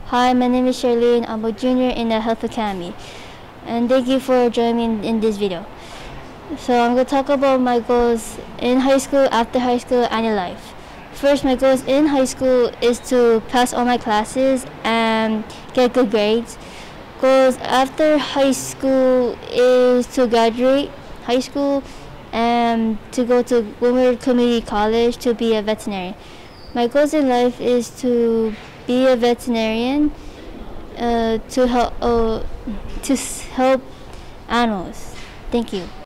Hi, my name is Sherleen. I'm a junior in the Health Academy. And thank you for joining me in this video. So I'm going to talk about my goals in high school, after high school, and in life. First, my goals in high school is to pass all my classes and get good grades. Goals after high school is to graduate high school and to go to Woodward Community College to be a veterinarian. My goals in life is to be a veterinarian to help animals. Thank you.